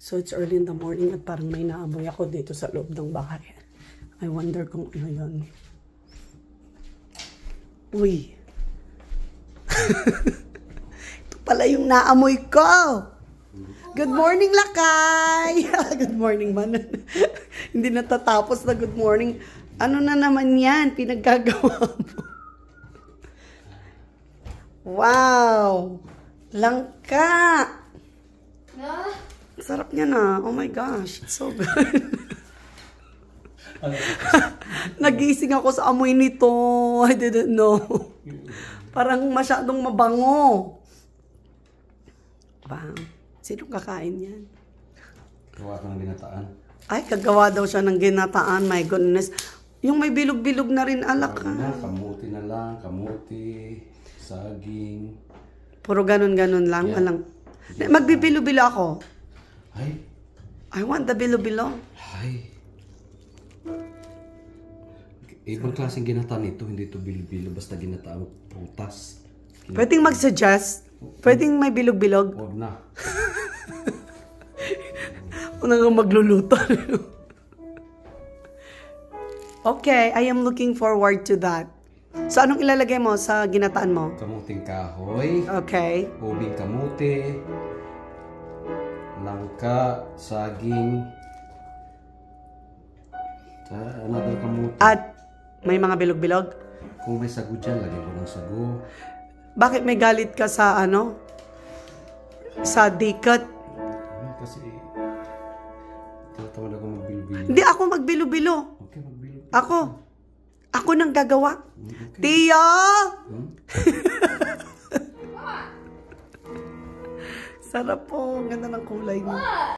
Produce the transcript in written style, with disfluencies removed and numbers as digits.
So, it's early in the morning at parang may naamoy ako dito sa loob ng bahay. I wonder kung ano yun. Uy. Ito pala yung naamoy ko. Good morning, Lakay! Good morning man. Hindi natatapos na good morning. Ano na naman yan? Pinaggagawa mo. Wow! Langka! Sarap niya na. Oh my gosh. It's so good. Nagising ako sa amoy nito. I didn't know. Parang masyadong mabango. Wow. Sinong kakain yan? Gawa ko ng ginataan. Ay, kagawa daw siya ng ginataan. My goodness. Yung may bilog-bilog na rin alak. Kamuti na lang. Kamuti. Saging. Puro ganun-ganun lang. Yeah. Walang... Magbibilo-bilo ako. Ay. I want the bilo-bilo. Ay. Ibang klaseng ginataan ito. Hindi ito bilo-bilo. Basta ginataan prutas. Pwedeng mag-suggest. Pwedeng may bilog-bilog. Huwag na. Una nga magluluto. Okay, I am looking forward to that. So, anong ilalagay mo sa ginataan mo? Kamuting kahoy. Okay. Ubing kamuti. Langka. Saging. Another kamuti. At may mga bilog-bilog? Kung may sago dyan, lagyan ko ng sago. Bakit may galit ka sa ano? Sa dikat? Kasi tatawa na ako magbilo-bilo. Hindi ako magbilo-bilo. Okay, magbilo-bilo. Ako nang gagawa. Okay. Tiyo! Sarap po. Ganda ng kulay niya.